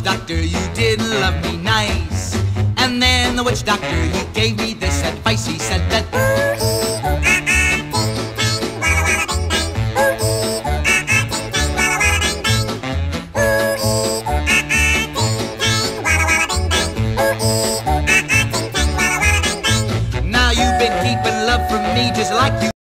doctor, you didn't love me nice. And then the witch doctor, he gave me this advice. He said that now you've been keeping love from me just like you